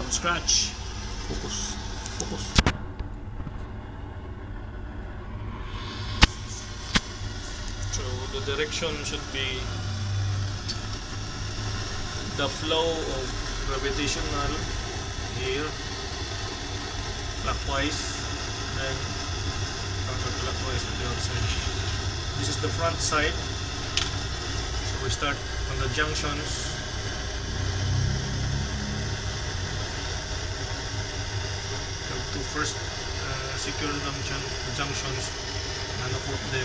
from scratch. Focus, focus. So the direction should be the flow of gravitational here, clockwise, and counterclockwise on the outside. This is the front side. So we start on the junctions. To first secure the junctions, nanocoat them.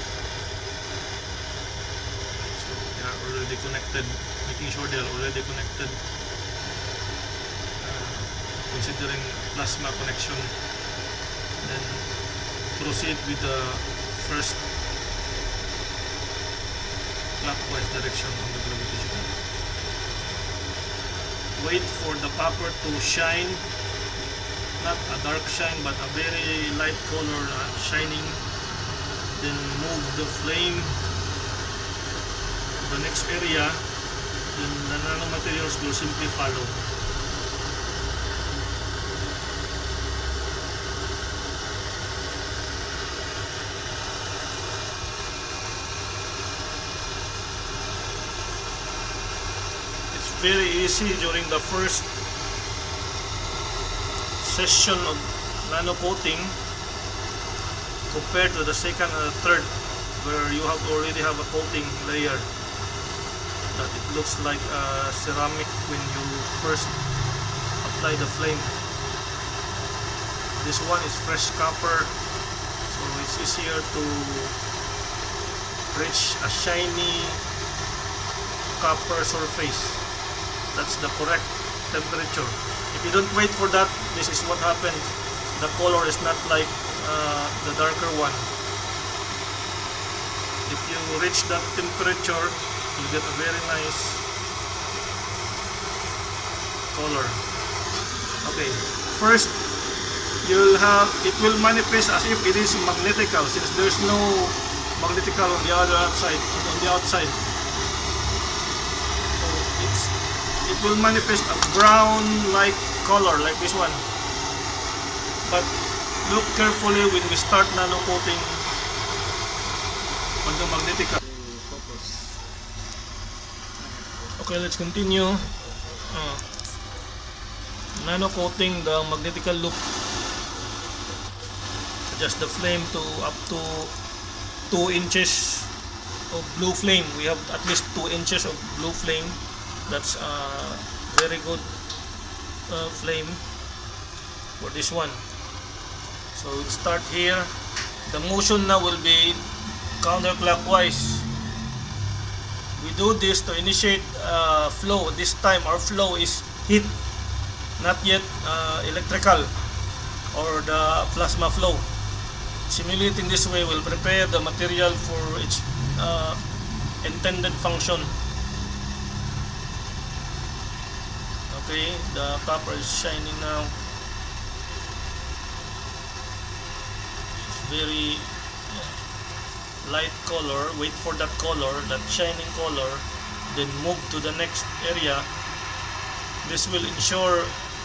So they are already connected, making sure they are already connected, considering plasma connection. Then proceed with the first clockwise direction on the gravitational. Wait for the copper to shine, not a dark shine but a very light color shining. Then move the flame to the next area, then the nanomaterials will simply follow. It's very easy during the first session of nano coating compared to the second and the third, where you have already have a coating layer that it looks like a ceramic when you first apply the flame. This one is fresh copper, so it's easier to reach a shiny copper surface. That's the correct temperature. If you don't wait for that, this is what happened. The color is not like the darker one. If you reach that temperature, you'll get a very nice color. Okay, first you'll have, it will manifest as if it is magnetical, since there's no magnetical on the other side, on the outside. So it will manifest a brown like color like this one, but look carefully when we start nano coating on the magnetical. Okay, let's continue nano coating the magnetical loop. Adjust the flame to up to 2 inches of blue flame. We have at least 2 inches of blue flame. That's a very good flame for this one. So we'll start here. The motion now will be counterclockwise. We do this to initiate flow. This time our flow is heat, not yet electrical or the plasma flow. Simulating this way will prepare the material for its intended function. Okay, the copper is shining now. It's very light color. Wait for that color, that shining color, then move to the next area. This will ensure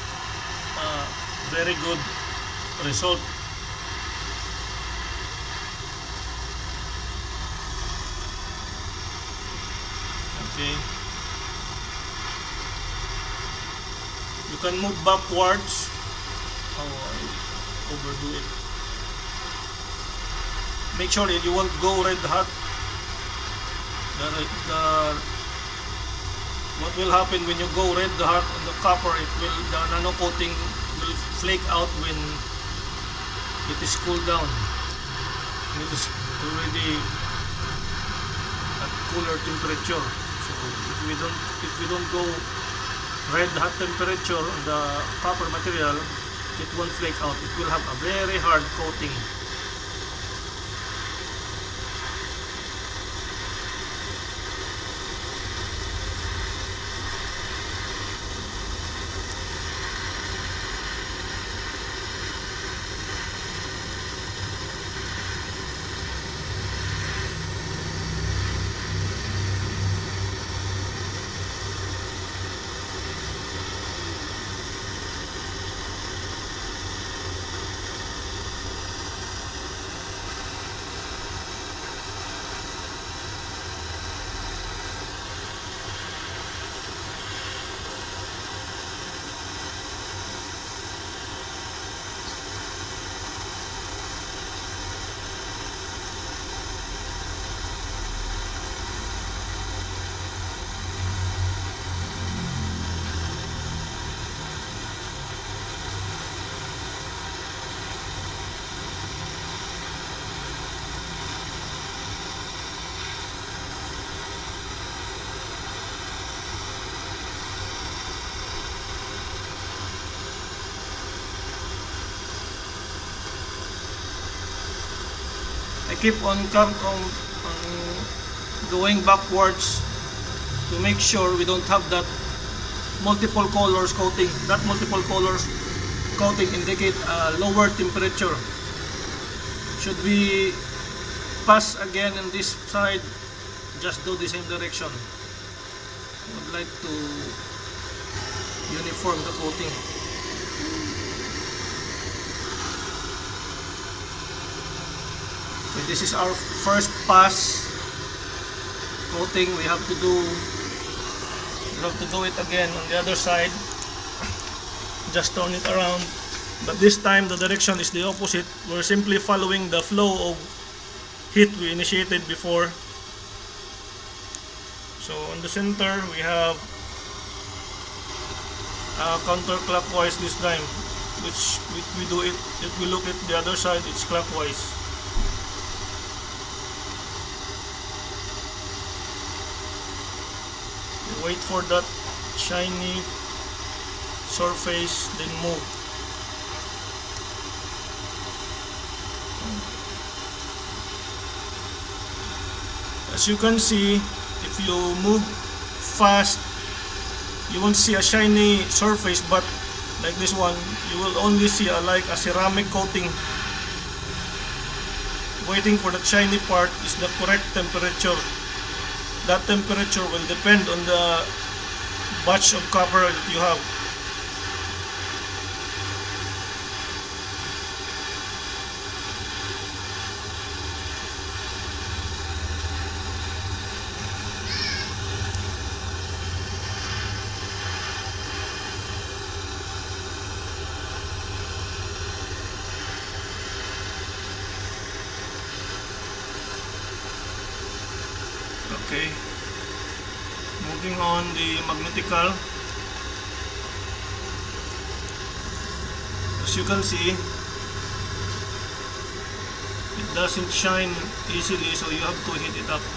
very good result. Okay. You can move backwards. Oh, I overdo it. Make sure that you won't go red hot. What will happen when you go red hot on the copper? The nano coating will flake out when it is cooled down. And it is already at cooler temperature. So if we don't go red hot temperature on the copper material, it won't flake out. It will have a very hard coating. keep on going backwards to make sure we don't have that multiple colors coating. That multiple colors coating indicate a lower temperature. Should we pass again on this side, just do the same direction. I would like to uniform the coating. Okay, this is our first pass coating. We have to do it again on the other side. Just turn it around, but this time the direction is the opposite. We're simply following the flow of heat we initiated before. So on the center we have counterclockwise this time, which we do it. If we look at the other side, it's clockwise. Wait for that shiny surface, then move. As you can see, if you move fast, you won't see a shiny surface, but like this one, you will only see like a ceramic coating. Waiting for the shiny part is the correct temperature. That temperature will depend on the batch of copper that you have. Okay, moving on the magnetical. As you can see, it doesn't shine easily, so you have to heat it up.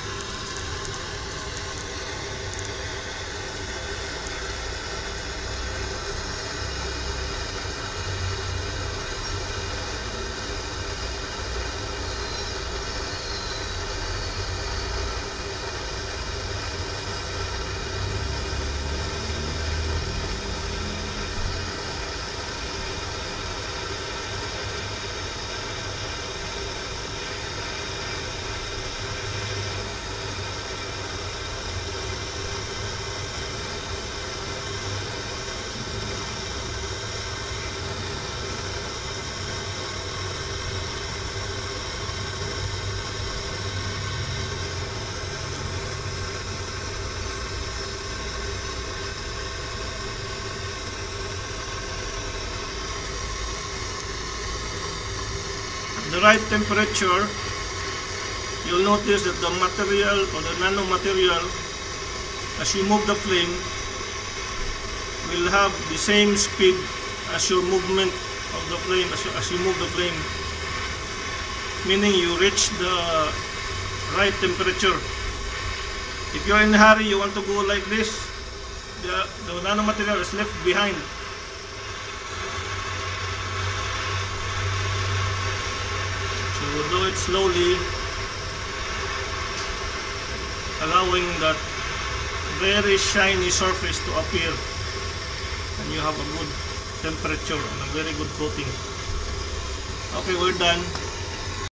The right temperature, you'll notice that the material or the nanomaterial, as you move the flame, will have the same speed as your movement of the flame, as you move the flame, meaning you reach the right temperature. If you're in a hurry, you want to go like this, the nanomaterial is left behind. So do it slowly, allowing that very shiny surface to appear, and you have a good temperature and a very good coating. Okay, we're done.